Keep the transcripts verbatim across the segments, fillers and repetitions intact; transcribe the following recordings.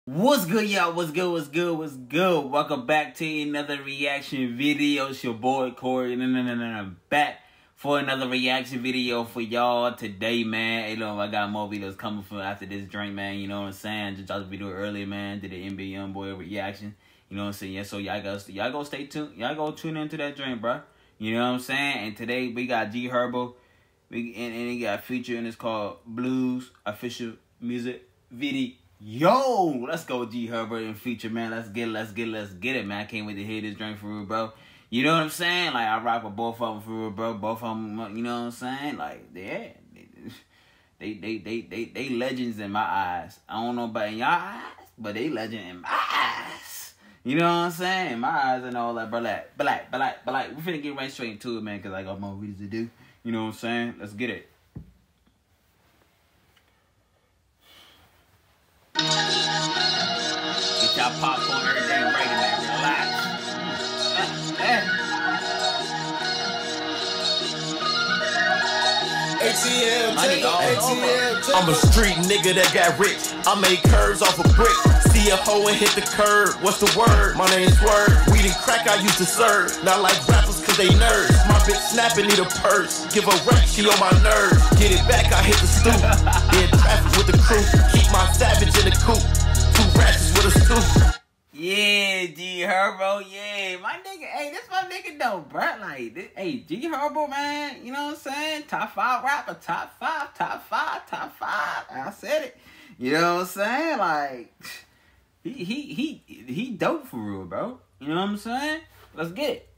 What's good, y'all? What's good? What's good? What's good? Welcome back to another reaction video. It's your boy Corey, and I'm back for another reaction video for y'all today, man. Hey, look, I got more videos coming from after this drink, man. You know what I'm saying? Just dropped a video earlier, man. Did the N B A Youngboy reaction. You know what I'm saying? Yeah, so y'all go, y'all go stay tuned. Y'all go tune into that drink, bro. You know what I'm saying? And today we got G Herbo. We and, and he got a feature, and it's called Blues Official Music Video. Yo, let's go G Herbo and feature, man. Let's get it, let's get it, let's get it, man. I can't wait to hear this drink for real, bro. You know what I'm saying? Like, I rock with both of them for real, bro. Both of them, you know what I'm saying? Like, yeah, they, they, they, they, they legends in my eyes. I don't know about in y'all eyes, but they legend in my eyes. You know what I'm saying? In my eyes and all that, bro. Like, but like, but like, but like, we finna get right straight into it, man, because I got more videos to do. You know what I'm saying? Let's get it. Get y'all popcorn, everything ready, man. Relax. A T M, Money all A T M, over. I'm a street nigga that got rich. I made curves off a brick. See a hoe and hit the curb. What's the word? My name's Word. Weed and crack I used to serve. Not like rappers cause they nerds. My bitch snapping need a purse. Give a wreck, she on my nerves. Get it back, I hit the stoop. In traffic with the crew. Keep my savage in the coop. Two ratchets with a stoop. Yeah, G Herbo, yeah. My nigga, hey, this my nigga though, bro. Like, this, hey, G Herbo, man, you know what I'm saying? Top five rapper, top five, top five, top five. I said it. You know what I'm saying? Like, he, he, he, he dope for real, bro. You know what I'm saying? Let's get it.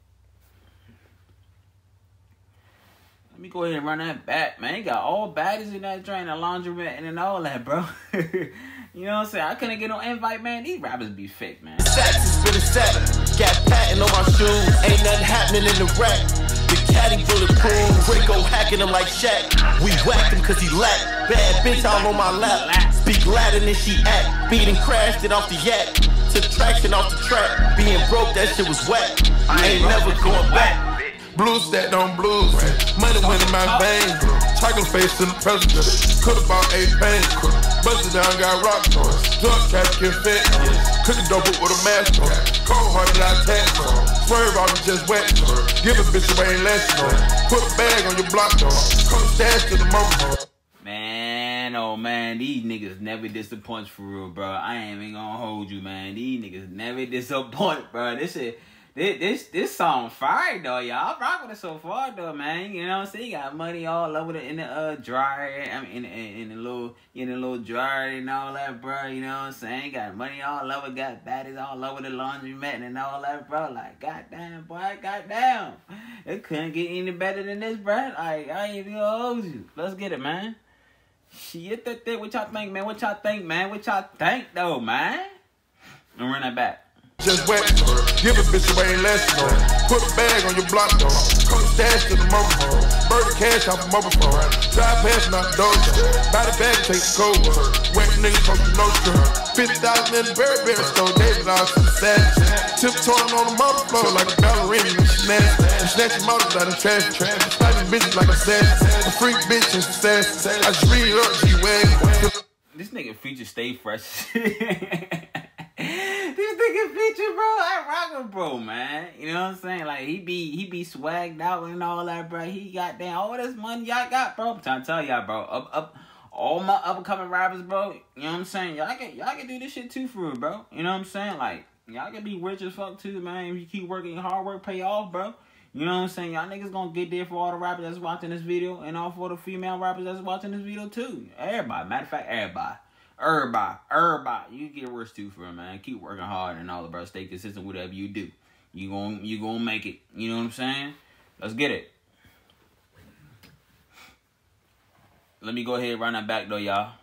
Let me go ahead and run that back, man. He got all baddies in that drain, the laundromat, and all that, bro. You know what I'm saying? I couldn't get no invite, man. These rappers be fake, man. Sacks is been a sack. Got patent on my shoes. Ain't nothing happening in the rack. The caddy bulletproof. Rico hacking him like Shaq. We whacked him cause he lack. Bad bitch all on my lap. Speak louder than she act. Beating crashed it off the yak. Took traction off the track. Being broke, that shit was whack. I ain't never going back. Blues stacked on blues. Money went in my veins. Chocolate face to the president. Could've bought eight pain. Busted down, got rock toys. Drug cash, get fit. Cooking dope with a mask on. Cold hearted, I tax on. Swerve off me just wet. Give a bitch away and less on. Put a bag on your block door. Come stash to the moment. Man, oh man, these niggas never disappoint for real, bro. I ain't even gonna hold you, man. These niggas never disappoint, bro. This shit. This, this this song fire though, y'all. Rock with it so far though, man. You know what I'm saying? You got money all over the in the uh dryer. I mean in, in in the little in the little dryer and all that, bro. You know what I'm saying? Got money all over, got baddies all over the laundromat and all that, bro. Like, goddamn, boy, goddamn. It couldn't get any better than this, bro. Like, I ain't even gonna hold you. Let's get it, man. Shit, that thing. What y'all think, man? What y'all think, man? What y'all think though, man? I'm run that back. Just wet. Give a bitch away and less on. Put a bag on your block door. Come stash to the mobile phone. Burn the cash off the mobile phone. Drive past my dojo. Buy the bag, take the cold. Wet niggas from the no strip. fifty thousand in the Burberry store. David all to the savage. Tiptoeing on the motor floor like a ballerina and she nasty. I'm snatching motors out of traffic. Snatching bitches like a savage. A freak bitch and success. I just read up G-Wagon. This nigga feature stay fresh. This nigga feature, bro, I rock with bro, man. You know what I'm saying? Like, he be he be swagged out and all that, bro. He got damn all this money y'all got, bro. I'm trying to tell y'all, bro. Up up all my up and coming rappers, bro. You know what I'm saying? Y'all can y'all can do this shit too for real, bro. You know what I'm saying? Like, y'all can be rich as fuck too, man. If you keep working, hard work pay off, bro. You know what I'm saying? Y'all niggas gonna get there for all the rappers that's watching this video and all for the female rappers that's watching this video too. Everybody. Matter of fact, everybody. Everybody, everybody, you get worse too for it, man. Keep working hard and all, bro. Stay consistent with whatever you do. You gon' you gonna make it. You know what I'm saying? Let's get it. Let me go ahead and run that back though, y'all.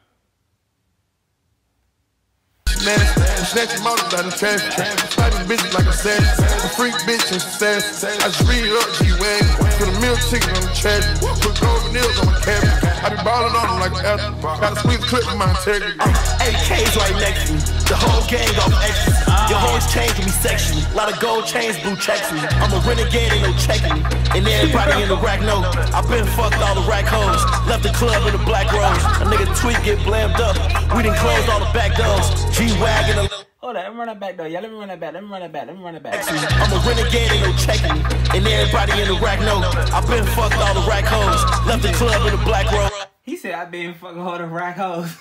I'm snatching motors out of traffic. Snatching bitches like a savage. A freak bitch and success. I just read up G-Wagon. Put a meal chicken on the trash. Put golden nails on my cabbage. I be ballin' on them like an athlete. Got a squeeze clip in my integrity. A K's right next to me. The whole gang off extras. Your whole always changing me sexually. A lot of gold chains, blue checks me. I'm a renegade, ain't no checking me. And everybody in the rack know I been fucked all the rack hoes. Left the club in the black rose. A nigga tweet get blammed up. We done closed all the back doors. G-Wagon. Hold on, let me run that back though. Yeah, let me run that back. Let me run that back. Let me run that back. I'm a renegade, ain't no checking me. And everybody in the rack know I been fucked all the rack hoes. Left the club in the black rose. He said I been fucking all the rack hoes.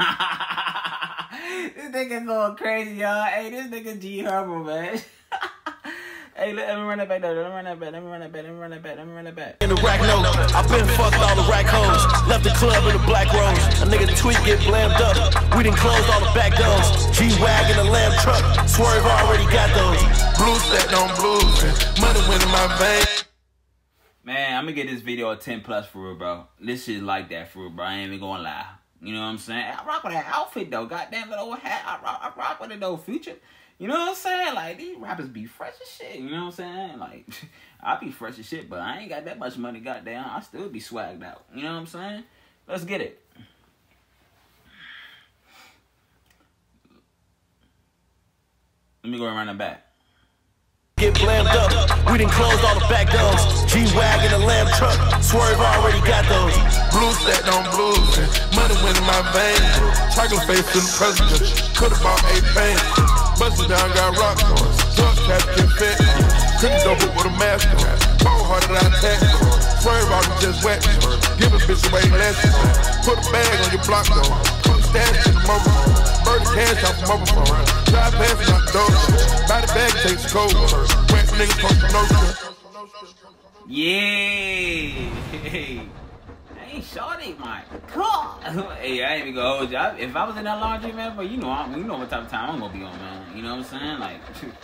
This nigga going crazy, y'all. Hey, this nigga G Herbo, man. Hey, let me run that back though. Let me run that back. Let me run that back. Let me run that back. Let me run that back. In the rack no, I been fucked all the rack hoes. Left the club in the black rose. A nigga tweet get blammed up. We done closed all the back doors. G-Wagon, a lamb truck. Swerve already got those. Blue stacked on blues. Money went in my vein. Man, I'm gonna get this video a ten plus for real, bro. This shit like that for real, bro. I ain't even gonna lie. You know what I'm saying? I rock with that outfit though. Goddamn little hat. I rock, I rock with it though. Future. You know what I'm saying? Like, these rappers be fresh as shit. You know what I'm saying? Like, I be fresh as shit, but I ain't got that much money, goddamn. I still be swagged out. You know what I'm saying? Let's get it. Let me go around the back. Get blammed up. We done closed all the back doors. G-Wagon, a lamb truck. Swerve already got those. Blue stacked on blues. Money went in my veins. Chocolate face to the president. Could've bought eight pains. Bustin' down, got rock stars. Drug cap get fit. Couldn't double with a mask on. Cold hearted, I attack. Swerve out and just wet. Give a bitch away less. Put a bag on your block though. Put a stash in the mobile phone. Burn the cash off the mobile phone. Drive past my door. Buy the bag, takes cold. Wet niggas post no shit. Yeah. Hey, shorty, my God. Hey, I ain't even gonna hold you. I, if I was in that laundry, man, but you know, I'm, you know what type of time I'm gonna be on, man. You know what I'm saying? Like,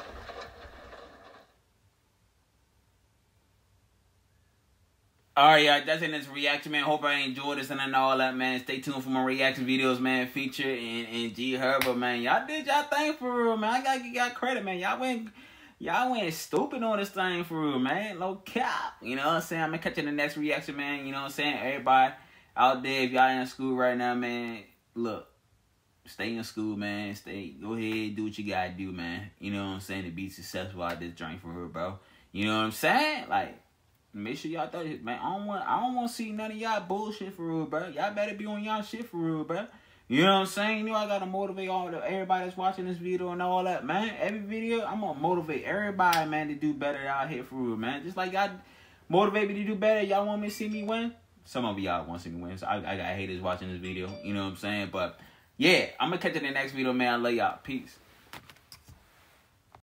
all right, y'all. That's in this reaction, man. Hope I enjoyed this and I know all that, man. Stay tuned for my reaction videos, man. Feature and, and G Herbo, man. Y'all did y'all thing for real, man. I gotta give y'all credit, man. Y'all went. Y'all went stupid on this thing for real, man. No cap. You know what I'm saying? I'm gonna catch you in the next reaction, man. You know what I'm saying? Everybody out there, if y'all in school right now, man, look, stay in school, man. Stay, go ahead, do what you gotta do, man. You know what I'm saying? To be successful out this drink for real, bro. You know what I'm saying? Like, make sure y'all thought it, man. I don't want, I don't want to see none of y'all bullshit for real, bro. Y'all better be on y'all shit for real, bro. You know what I'm saying? You know I gotta motivate all the everybody that's watching this video and all that, man. Every video, I'm gonna motivate everybody, man, to do better out here for real, man. Just like y'all motivate me to do better. Y'all want me to see me win? Some of y'all want to see me win. So I, I got haters watching this video. You know what I'm saying? But yeah, I'm gonna catch you in the next video, man. I love y'all. Peace.